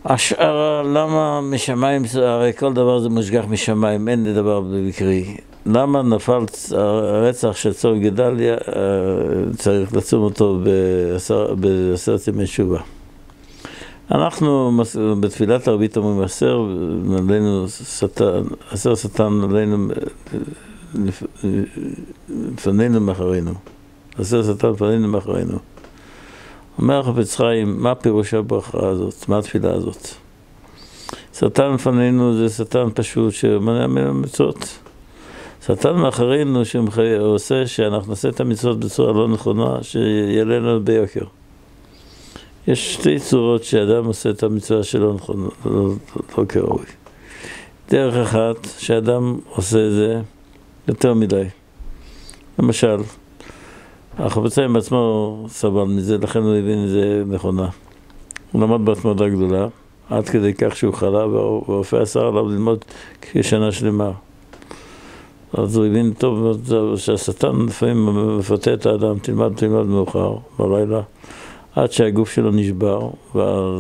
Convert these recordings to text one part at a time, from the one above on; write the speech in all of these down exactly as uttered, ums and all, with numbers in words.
השאר, למה משמיים, הרי כל דבר זה מושגח משמיים, אין דבר במקרי. למה נפל הרצח של צור גדליה, צריך לצום אותו בעשרת ימי תשובה. אנחנו בתפילת ערבית אומרים, אסר עלינו שטן, אסר שטן עלינו לפנינו מאחרינו. אסר שטן לפנינו מאחרינו. אומר החפץ חיים, מה פירוש הברכה הזאת? מה התפילה הזאת? שטן לפנינו זה שטן פשוט שמנע מן המצוות. שטן מאחרינו שעושה שאנחנו נעשה את המצוות בצורה לא נכונה, שיהיה לנו ביוקר. יש שתי צורות שאדם עושה את המצווה שלא נכון, לא, לא כראוי. דרך אחת, שאדם עושה את זה יותר מדי. למשל, החפץ חיים בעצמו סבל מזה, לכן הוא הבין את זה נכונה. הוא למד בהתמדה גדולה, עד כדי כך שהוא חלה, והרופא אסר עליו ללמוד כשנה שלמה. אז הוא הבין טוב שהשטן לפעמים מפתה את האדם, תלמד תלמד מאוחר בלילה, עד שהגוף שלו נשבר, ואז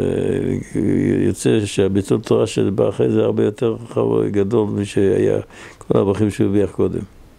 יוצא שהביטול תורה שבא אחרי זה הרבה יותר גדול משהיה כל הברכים שהוא הביח קודם.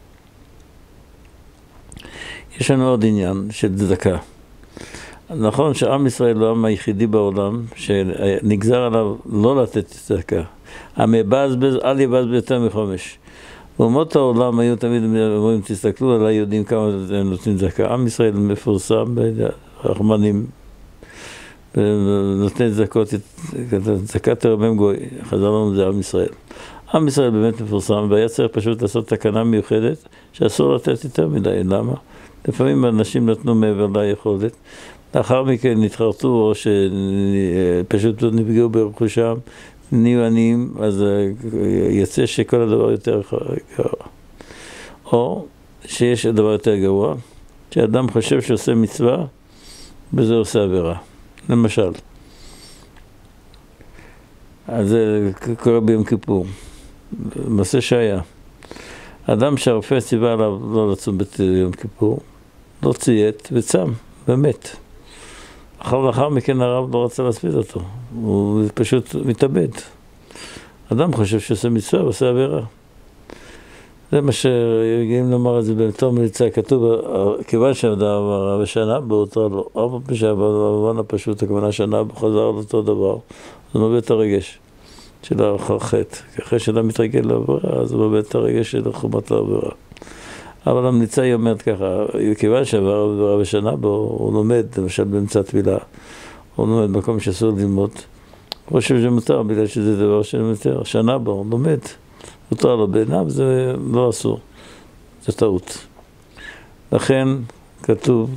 יש לנו עוד עניין של צדקה. נכון שעם ישראל הוא העם היחידי בעולם שנגזר עליו לא לתת צדקה. המבזבז, אל יבזבז יותר מחומש. באומות העולם היו תמיד אומרים, תסתכלו עליי, יודעים כמה הם נותנים צדקה. עם ישראל מפורסם, רחמנים, נותני צדקות, צדקת תרמם גוי, חזר לנו זה עם ישראל. עם ישראל באמת מפורסם, והיה צריך פשוט לעשות תקנה מיוחדת, שאסור לתת יותר מדי. למה? לפעמים אנשים נתנו מעבר ליכולת, לאחר מכן נתחרטו, או שפשוט נפגעו ברכושם, נהיו עניים, אז יצא שכל הדבר יותר גרוע. או שיש הדבר יותר גרוע, שאדם חושב שעושה מצווה, וזה עושה עבירה. למשל, אז זה קורה ביום כיפור, מעשה שהיה. אדם שהרופא ציווה עליו לא לצום ביום כיפור, לא ציית וצם, באמת. אחר לאחר מכן הרב לא רצה להספיד אותו, הוא פשוט מתאבד. אדם חושב שעושה מצווה ועושה עבירה. זה מה שרגילים לומר את זה בתור מליצה, כתוב, כיוון שהאדם אמר, ושנה באותרה לו, ארבע פשע, במובן הפשוט, הכוונה שנה, חזר לאותו דבר, זה מביא את הרגש של החטא. אחרי שאדם מתרגל לעבירה, אז הוא מביא את הרגש של חומת לעבירה. אבל המליצה היא אומרת ככה, כיוון שעבר עבירה בשנה בו, הוא לומד, למשל באמצע תפילה, הוא לומד במקום שאסור ללמוד, הוא חושב שמותר, בגלל שזה דבר שמותר, שנה בו, הוא לומד. מותר לו בעיניו, זה לא אסור, זה טעות. לכן כתוב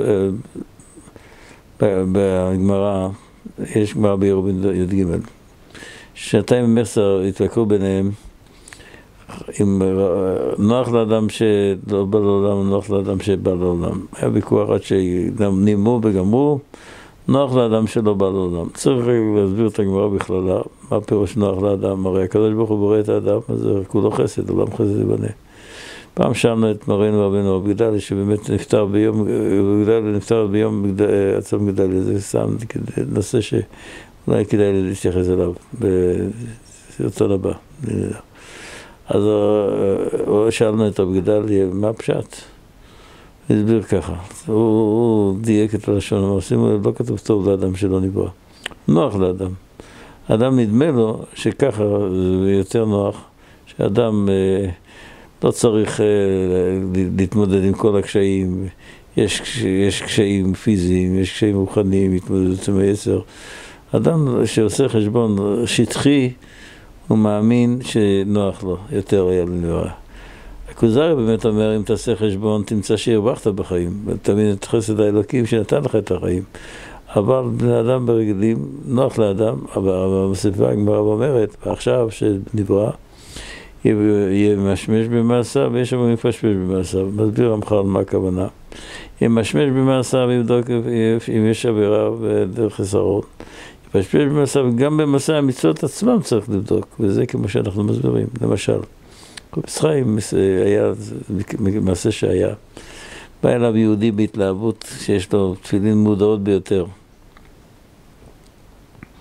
בגמרא, יש גמרא בירובין י"ג, שנתיים ממסר התווכחו ביניהם, אם נוח לאדם שלא בא לעולם, נוח לאדם שבא לעולם. היה ויכוח עד שנימו וגמרו, נוח לאדם שלא בא לעולם. צריך להסביר את הגמרא בכללה, מה פירוש נוח לאדם? הרי הקדוש ברוך הוא בורא את האדם, אז זה כולו חסד, עולם חסד יבנה. פעם שאלנו את מרנו רבנו רב גדליה, שבאמת נפטר ביום, גדליה נפטר ביום עצום גדליה, זה סתם נושא שאולי כדאי להתייחס אליו בסרטון הבא. אז שאלנו את רב גדליה, מה הפשט? הסביר ככה, הוא, הוא דייק את הלשון, אמר, שימו לב, לא כתוב טוב לאדם שלא נברא, נוח לאדם. אדם נדמה לו שככה זה יותר נוח, שאדם אה, לא צריך אה, להתמודד עם כל הקשיים, יש, יש קשיים פיזיים, יש קשיים רוחניים, התמודדות עם היצר. אדם שעושה חשבון שטחי, הוא מאמין שנוח לו, יותר היה לנברא. הכוזרי באמת אומר, אם תעשה חשבון, תמצא שהרווחת בחיים, ותמיד את חסד האלוקים שנתן לך את החיים. אבל בני אדם ברגילים, נוח לאדם, אבל המוסיפה הגמרא אומרת, ועכשיו שנברא, יהיה משמש במעשיו, ויש אמורים לפשפש במעשיו. מסביר רמח"ל מה הכוונה. יהיה משמש במעשיו, ויבדוק אם יש עבירה ודרך חסרון. יפשפש במעשיו, גם במעשה המצוות עצמם צריך לבדוק, וזה כמו שאנחנו מסבירים, למשל. חפץ חיים היה מעשה שהיה. בא אליו יהודי בהתלהבות שיש לו תפילין מודעות ביותר.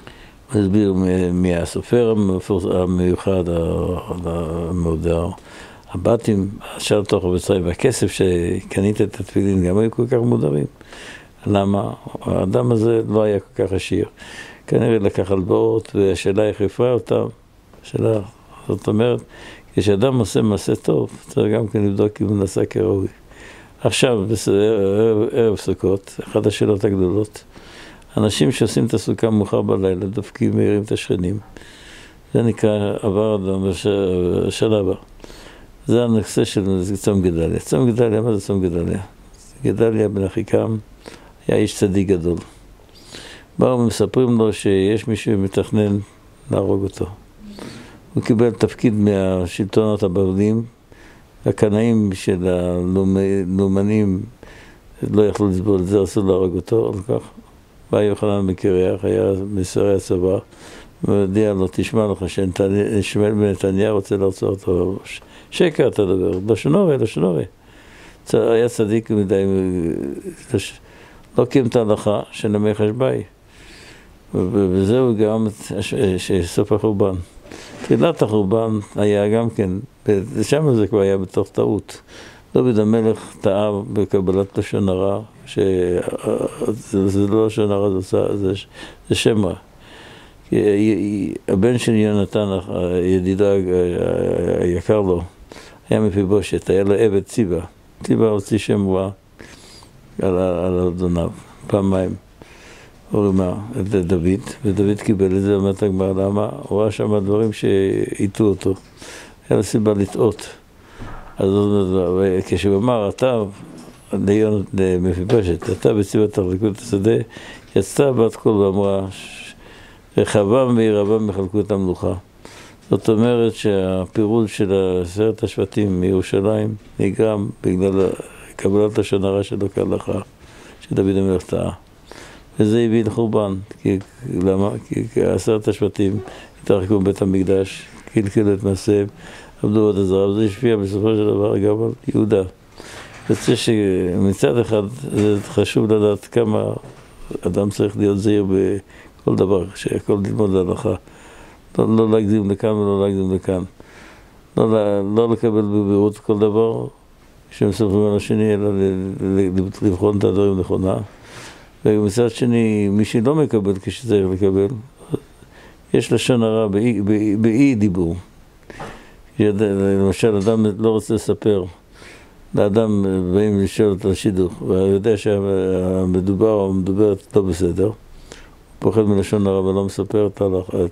הסביר מי הסופר המיוחד, המודר, הבתים, אשר תוך הבצרים, והכסף שקנית את התפילין, גם היו כל כך מודרים. למה? האדם הזה לא היה כל כך עשיר. כנראה לקח הלוואות, והשאלה איך הפרעה אותם. השאלה, זאת אומרת, כשאדם עושה מעשה טוב, צריך גם כן לבדוק אם הוא נעשה כראוי. עכשיו, ערב, ערב סוכות, אחת השאלות הגדולות, אנשים שעושים את הסוכה מאוחר בלילה, דופקים, מעירים את השכנים. זה נקרא עבר אדם בשלב הבא. זה הנושא של צום גדליה. צום גדליה, מה זה צום גדליה? גדליה בן אחיקם היה איש צדיק גדול. באו ומספרים לו שיש מישהו מתכנן להרוג אותו. הוא קיבל תפקיד מהשלטונות הבבלים, הקנאים של הלאומנים לא יכלו לסבול את זה, רצו להרוג אותו, על כך. בא יוחנן מקריח, היה משרי הצבא, והודיע לו, תשמע לך שנשמעאל בן נתניה רוצה לרצוח אותו. שקר אתה דבר, לשונורי, לשונורי. היה צדיק מדי, לא קיים את ההלכה של ימי חשבאי. וזהו גם סוף החורבן. תחילת החורבן היה גם כן, שם זה כבר היה בתוך טעות. דוד המלך טעה בקבלת לשון הרע, שזה לא לשון הרע, זה, זה שם רע. הבן של יונתן, ידידו היקר לו, היה מפיבושת, היה לו עבד ציבה. ציבה הוציא שם רע על, על אדוניו, פעמיים. הוא רימה את דוד, ודוד קיבל את זה, אומרת הגמרא, למה? הוא ראה שם דברים שהיטו אותו. היה לו סיבה לטעות. אז כשהוא אמר, אתה, למפיבושת, אתה בציבה תחלקו את השדה, יצאה בת קול ואמרה, רחבם וירבם יחלקו את המלוכה. זאת אומרת שהפירוד של עשרת השבטים מירושלים נגרם בגלל קבלת לשון הרע שלו כהלכה, שדוד המלך טעה. וזה הביא לחורבן. כי, למה? כי עשרת השבטים התרחקו מבית המקדש, קלקלו את מעשיהם, עבדו עבודה זרה, וזה השפיע בסופו של דבר גם על יהודה. יוצא שמצד אחד זה חשוב לדעת כמה אדם צריך להיות זהיר בכל דבר, שהכל ללמוד להלכה. לא, לא להגזים לכאן ולא להגזים לכאן. לא, לא לקבל בבירות כל דבר שמספרים על השני, אלא לבחון את הדברים נכונה. ומצד שני, מי שלא מקבל כשצריך לקבל, יש לשון הרע באי, באי, באי דיבור. למשל, אדם לא רוצה לספר, לאדם באים לשאול אותו על שידוך, והוא יודע שהמדובר או המדוברת לא בסדר, הוא פוחד מלשון הרע ולא מספר את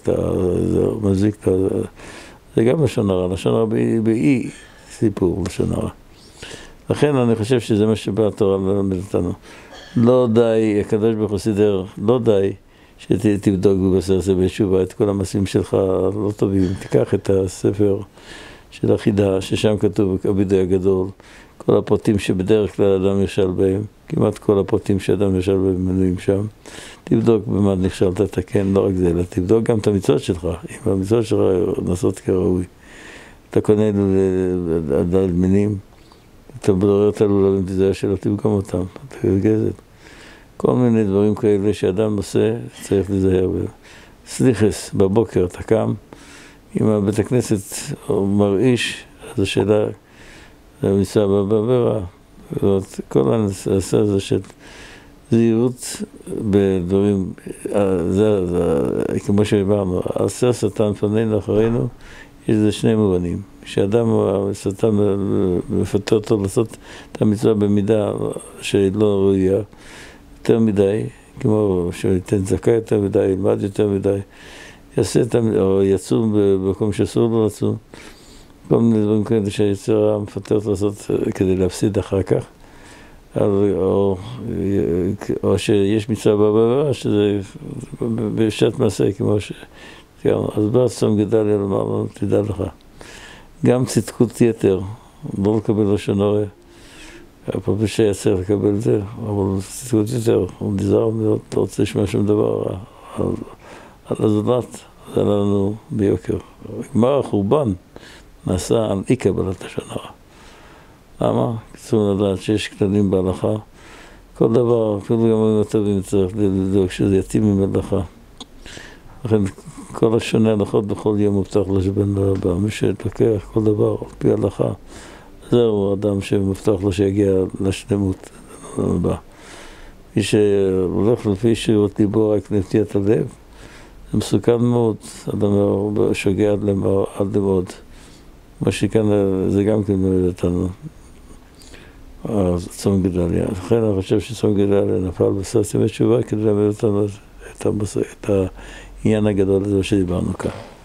המזיק, זה גם לשון הרע, לשון הרע באי סיפור לשון הרע. לכן אני חושב שזה מה שבא התורה ללמד אותנו. לא די, הקדוש ברוך הוא סידר, לא די שתבדוק בבשר זה בתשובה את כל המעשים שלך לא טובים. תיקח את הספר של החידה, ששם כתוב הבידוי הגדול, כל הפרטים שבדרך כלל אדם נכשל בהם, כמעט כל הפרטים שאדם נכשל בהם מנויים שם. תבדוק במה נכשלת, תתקן, לא רק זה, אלא תבדוק גם את המצוות שלך, אם המצוות שלך נעשות כראוי. אתה קונה לדלת מינים, אתה בדורר את הלולבים, תזהה שלא תפגם אותם, אתה גזת. כל מיני דברים כאלה שאדם עושה, צריך לזהר בהם. סליחס, בבוקר אתה קם, אם הבית הכנסת מרעיש, אז השאלה, זה מצווה בברה. כל הנושא הזה של זהירות בדברים, זה, זה, כמו שאמרנו, עשה שטן פנינו אחרינו, יש לזה שני מובנים. כשאדם שטן מפתה אותו לעשות את המצווה במידה שהיא לא ראויה, יותר מדי, כמו שייתן צדקה יותר מדי, ילמד יותר מדי, יעשה את, או יצום במקום שאסור לו לצום, כל מיני דברים כאלה שהיצר הרע מפתה אותו לעשות כדי להפסיד אחר כך, או, או שיש מצווה בברה, שזה בשעת מעשה, כמו ש... אז בא צום גדליה לומר לנו, תדע לך, גם צדקות יתר, לא לקבל לשון הרע, הפעם שיצר לקבל את זה, אבל צדקות יתר, הוא נזהר מאוד, לא רוצה לשמוע שום דבר על, על הזולת, זה עלה לנו ביוקר. גמר החורבן נעשה על אי קבלת לשון הרע. למה? צריכים לדעת שיש כללים בהלכה, כל דבר, אפילו גם הטובים צריך לבדוק שזה יתאים עם הלכה. לכן כל השונה הלכות בכל יום מובטח לו שבן לא הבא. מי שתוקח כל דבר על פי הלכה, זהו אדם שמובטח לו שיגיע לשלמות הבא. מי שהולך לפי שרירות ליבו רק נטיית הלב, זה מסוכן מאוד, אדם שוגע עד למאוד. מה שכאן זה גם כן מלמד אותנו, צום גדליה. לכן אני חושב שצום גדליה נפל בסוף ימי תשובה כדי ללמד אותנו את העניין הגדול הזה שדיברנו כאן.